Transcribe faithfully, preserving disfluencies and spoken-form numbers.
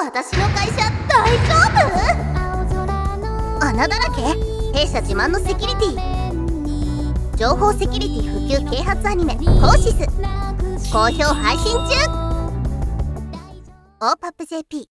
私の会社大丈夫？穴だらけ？弊社自慢のセキュリティ。情報セキュリティ普及啓発アニメ「コーシス」好評配信中。オーパップ ジェーピー